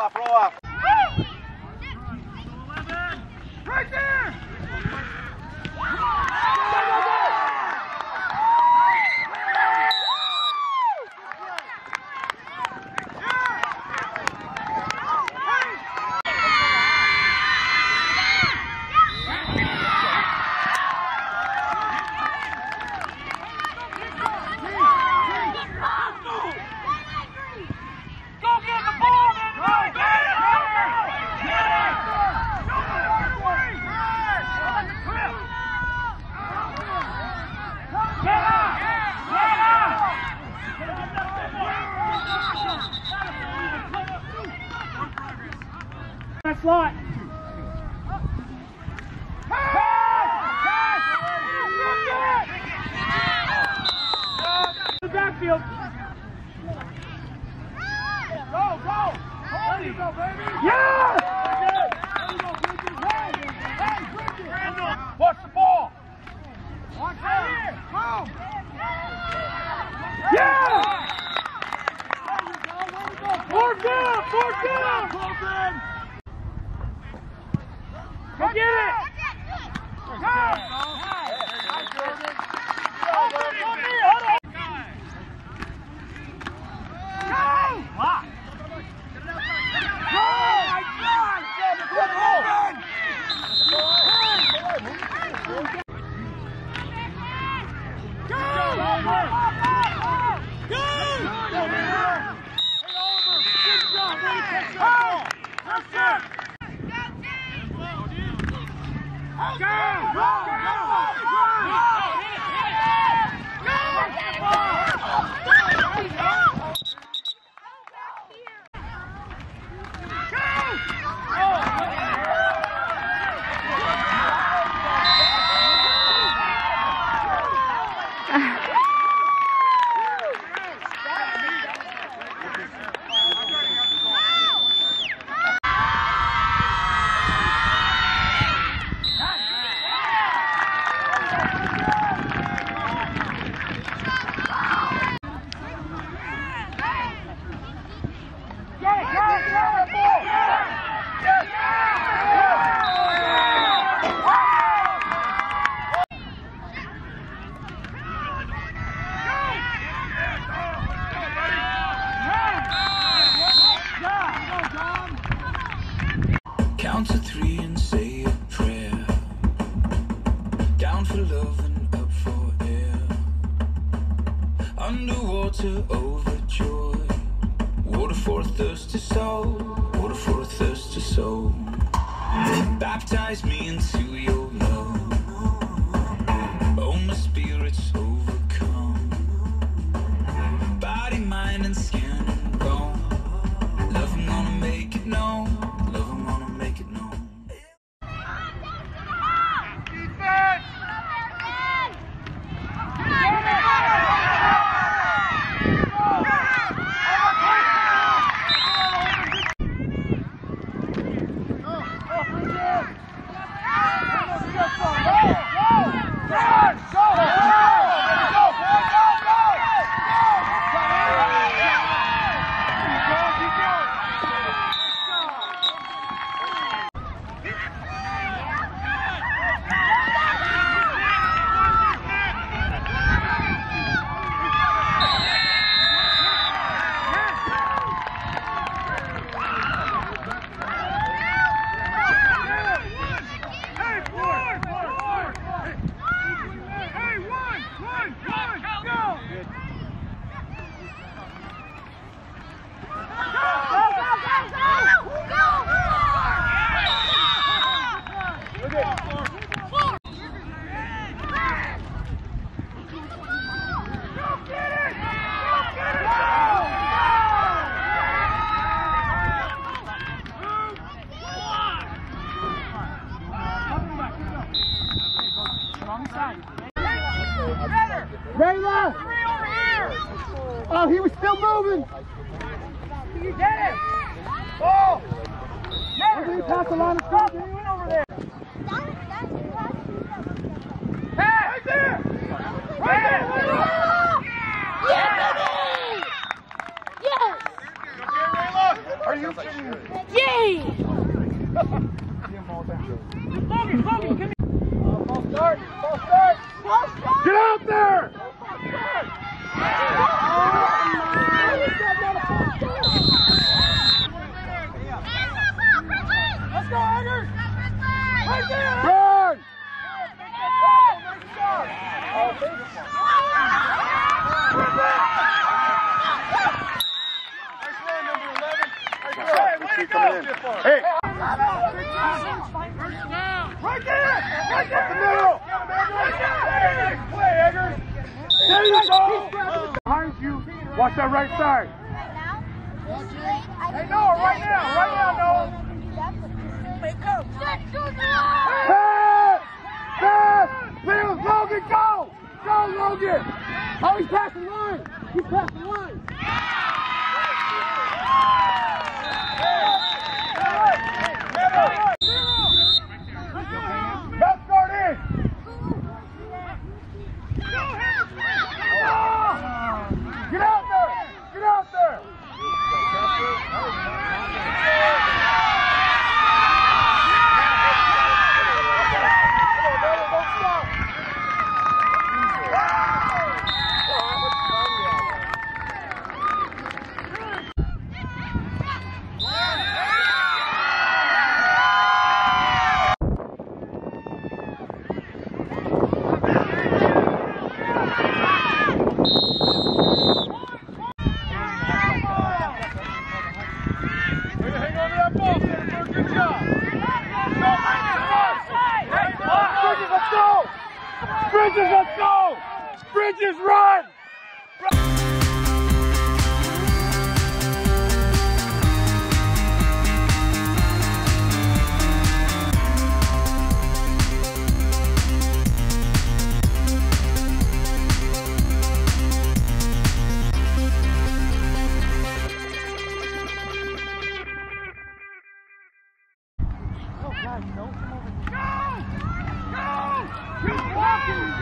roll off. Right there! That's lot. The backfield. Go, go. There you go, baby. Yeah! Watch the ball. Watch it. Move. Yeah! Fourth down, fourth down. Go get it! Go! Count to 3 and say a prayer. Down for love and up for air. Underwater overjoyed. Water for a thirsty soul. Water for a thirsty soul. Baptize me into your love. Oh, my spirit's overcome. Body, mind, and skin and bone. Love, I'm gonna make it known. Love, I'm gonna make it known. Rayla! Oh, he was still moving! You get it! Oh! Never! Pass the line of scrimmage. He went over there. Hey! Right there! Right there! Yeah, baby! Yes! Are you kidding me? Yay! False start! False start! False start! Get out there! Let's go, Eggers! Right there! Run! Hey! Right there! Right there! The middle! Play, Eggers! There you go! Behind you. Watch that right side. Hey, Noah, right now! Right now, Noah! Pass! Pass! Logan, go! Go, Logan! Oh, he's passing the line! He's passing the line! Left guard in! Get out there! Get out there! Bridges, let's go! Bridges, run! Oh, God, no. Go! Keep walking!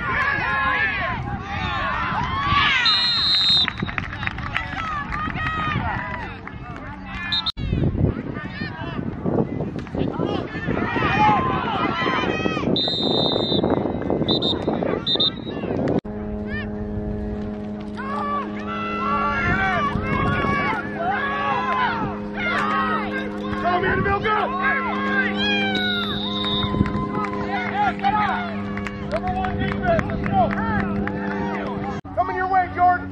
Coming your way, Jordan.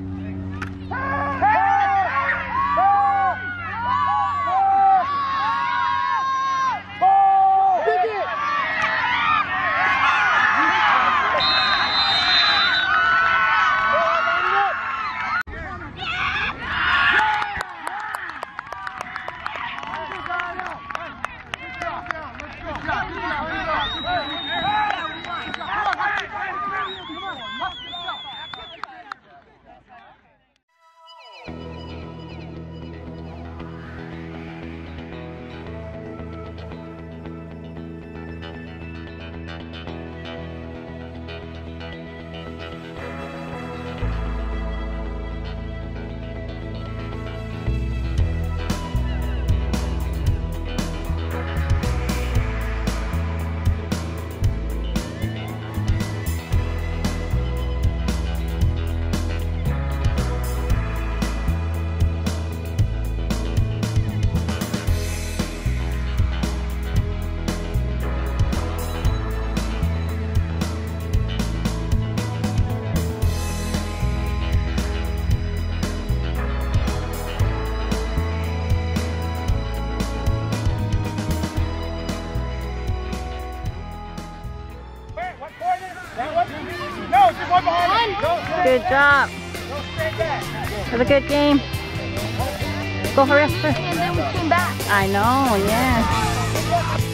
Good job. Have a good game. Go hurry up. And then we came back. I know, yeah.